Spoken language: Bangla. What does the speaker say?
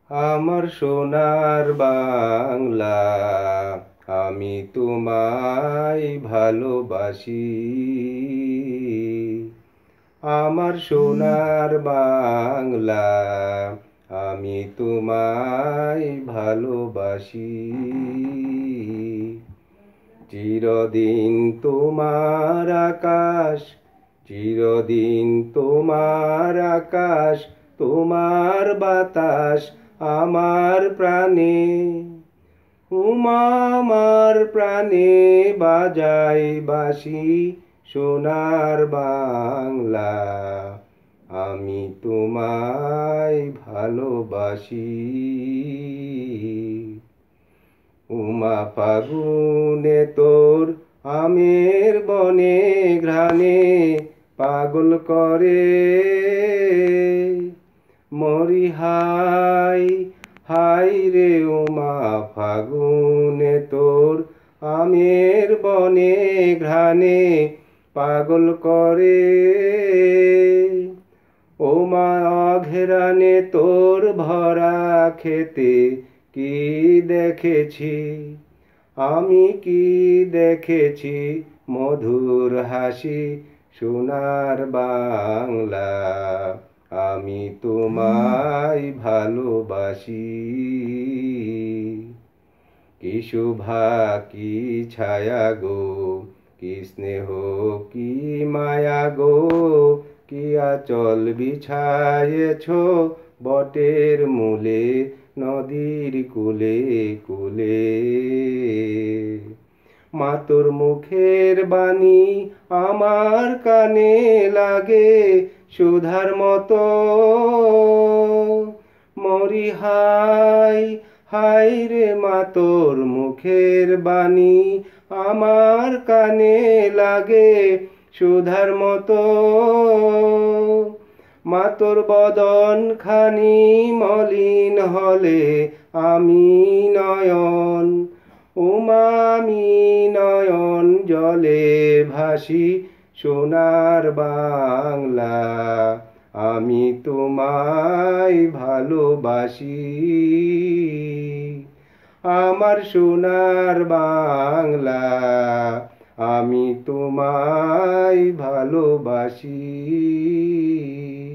আমার সোনার বাংলা, আমি তোমায় ভালোবাসি। আমার সোনার বাংলা, আমি তোমায় ভালোবাসি। চিরদিন তোমার আকাশ, চিরদিন তোমার আকাশ, তোমার বাতাস আমার প্রাণে। আমার প্রাণে বাজায় বাঁশি সোনার বাংলা, আমি তোমায় ভালোবাসি। ফাগুনে তোর আমের বনে ঘ্রাণে পাগল করে মরি হাই হাই রে। ফাগুনে তোর আমের বনে ঘ্রাণে পাগল করে অঘেরানে তোর ভরা খেতে কি দেখেছি আমি, কি দেখেছি মধুর হাসি সোনার বাংলা, আমি তোমায় ভালোবাসি। কি শোভা কি ছায়া গো, কি স্নেহ কি মায়া গো, কি আঁচল বিছায়েছ বটের মূলে নদীর কূলে কূলে। মা তোর মুখের বাণী আমার কানে লাগে সুধার মতো, মরি হাই হাই রে। মা তোর মুখের বাণী আমার কানে লাগে সুধার মতো, মা তোর বদন খানি মলিন হলে আমি নয়ন, আমি নয়ন জলে ভাসি সোনার বাংলা, আমি তোমায় ভালোবাসি। আমার সোনার বাংলা, আমি তোমায় ভালোবাসি।